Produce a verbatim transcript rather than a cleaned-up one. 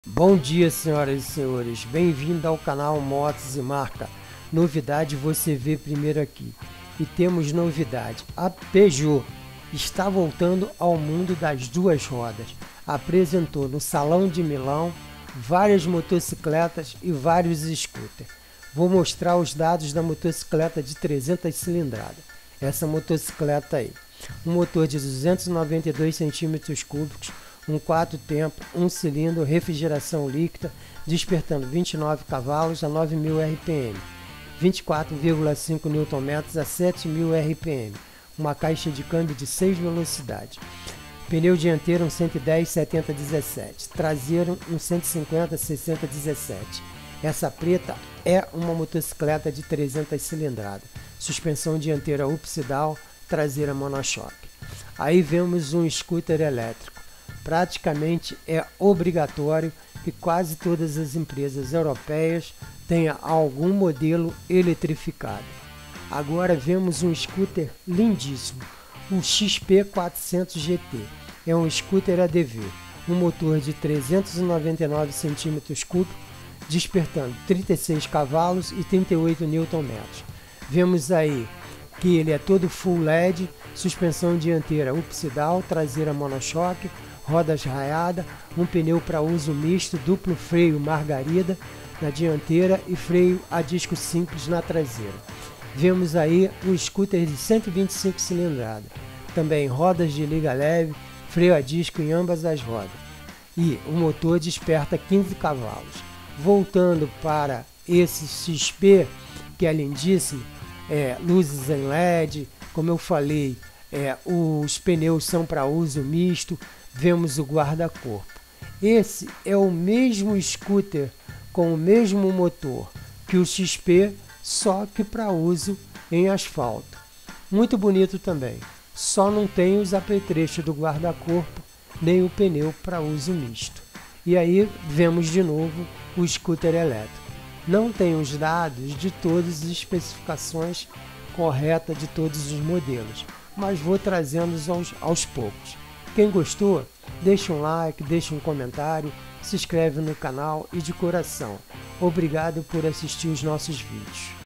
Bom dia, senhoras e senhores, bem-vindo ao canal Motos e Marca. Novidade você vê primeiro aqui. E temos novidade, a Peugeot está voltando ao mundo das duas rodas. Apresentou no Salão de Milão várias motocicletas e vários scooters. Vou mostrar os dados da motocicleta de trezentas cilindradas. Essa motocicleta aí, um motor de duzentos e noventa e dois centímetros cúbicos, um quatro tempo, um cilindro, refrigeração líquida, despertando vinte e nove cavalos a nove mil R P M, vinte e quatro vírgula cinco newton-metros a sete mil R P M, uma caixa de câmbio de seis velocidades, pneu dianteiro um cento e dez setenta dezessete, traseiro um cento e cinquenta sessenta dezessete. Essa preta é uma motocicleta de trezentas cilindradas, suspensão dianteira upside-down, traseira monochoque. Aí vemos um scooter elétrico. Praticamente é obrigatório que quase todas as empresas europeias tenham algum modelo eletrificado. Agora vemos um scooter lindíssimo, o X P quatrocentos G T. É um scooter A D V, um motor de trezentos e noventa e nove centímetros cúbicos, despertando trinta e seis cavalos e trinta e oito newton-metros. Vemos aí que ele é todo full L E D, suspensão dianteira upside-down, traseira monochoque, rodas raiadas, um pneu para uso misto, duplo freio margarida na dianteira e freio a disco simples na traseira. Vemos aí um scooter de cento e vinte e cinco cilindradas, também rodas de liga leve, freio a disco em ambas as rodas e o motor desperta quinze cavalos. Voltando para esse X P, que é lindíssimo, é, luzes em L E D, como eu falei, é, os pneus são para uso misto, vemos o guarda-corpo. Esse é o mesmo scooter com o mesmo motor que o X P, só que para uso em asfalto. Muito bonito também, só não tem os apetrechos do guarda-corpo, nem o pneu para uso misto. E aí vemos de novo o scooter elétrico. Não tem os dados de todas as especificações corretas de todos os modelos, mas vou trazendo-os aos, aos poucos. Quem gostou, deixa um like, deixa um comentário, se inscreve no canal e de coração, obrigado por assistir os nossos vídeos.